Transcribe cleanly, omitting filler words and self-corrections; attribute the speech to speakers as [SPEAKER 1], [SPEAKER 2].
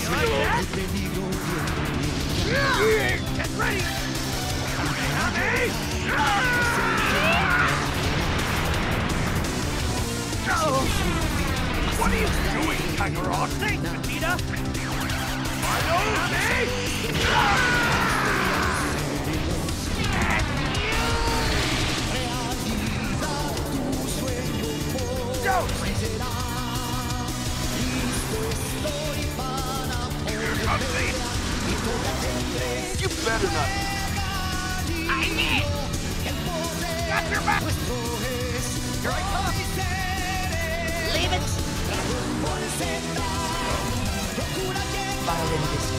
[SPEAKER 1] Get ready! What are you doing, Kakarot? Thanks, Vegeta!
[SPEAKER 2] You better not.
[SPEAKER 1] I'm in! Got your back! Here I come! Leave it!
[SPEAKER 3] Violated